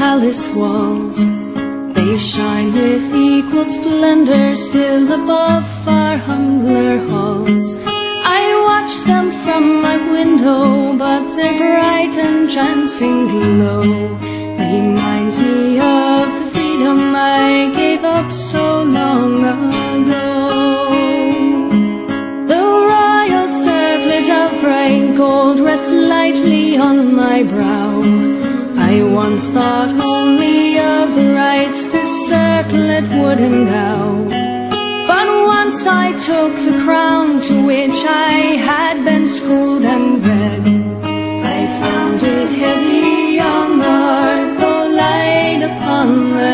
palace walls. They shine with equal splendor still above our humbler halls. I watch them from my window, but their bright entrancing glow reminds me of the freedom I gave up so long ago. The royal circlet of bright gold rests lightly on my brow. I once thought only of the rights this circlet would endow. But once I took the crown to which I had been schooled and bred, I found it heavy on the heart, though light upon the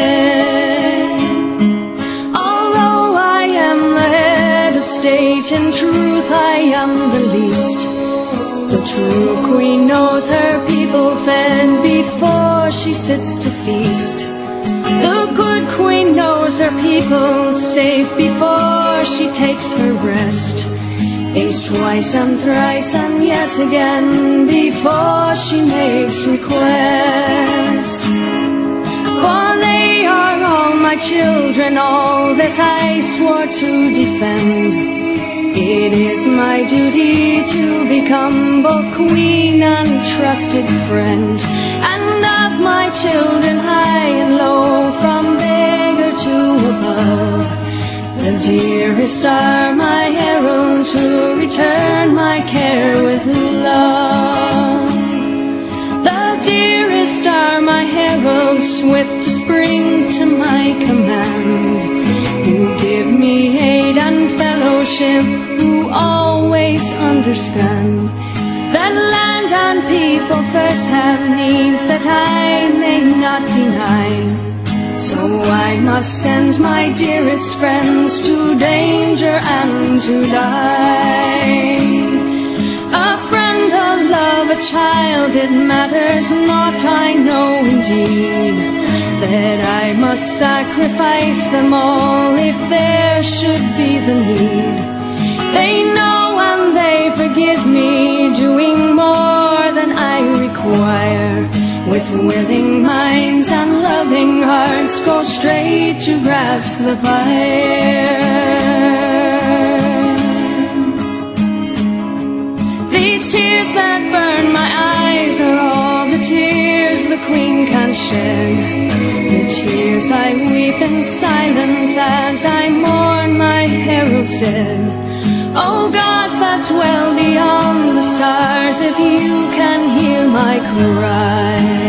head. Although I am the head of state, in truth I am the least. The true queen knows her people fed before she sits to feast. The good queen knows her people safe before she takes her rest. Thinks twice and thrice and yet again before she makes request. For they are all my children, all that I swore to defend. It is my duty to become both queen and trusted friend, and of my children high and low, from beggar to above, the dearest are my heralds who return my care with love. The dearest are my heralds, swift to spring to my command, who give me aid and fellowship, who always understand that land and people first have needs that I may not deny. So I must send my dearest friends to danger and to die. A friend, a love, a child, it matters not, I know indeed that I must sacrifice them all if there should be the need. They know and they forgive me, doing more than I require. With willing minds and loving hearts, go straight to grasp the fire. These tears that burn my eyes are all the tears the queen can shed. The tears I weep in silence as I mourn my herald's dead. Oh gods that dwell beyond the stars, if you can hear my cry,